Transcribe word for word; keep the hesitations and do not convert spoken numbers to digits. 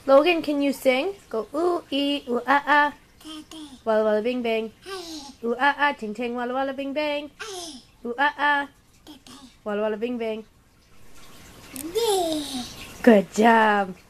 Logan, can you sing? Go ooh ee ooh ah ah. Walla walla bing bang. Ooh ah ah ting ting walla walla bing bang. Ooh ah ah. Walla walla bing bang. Good job.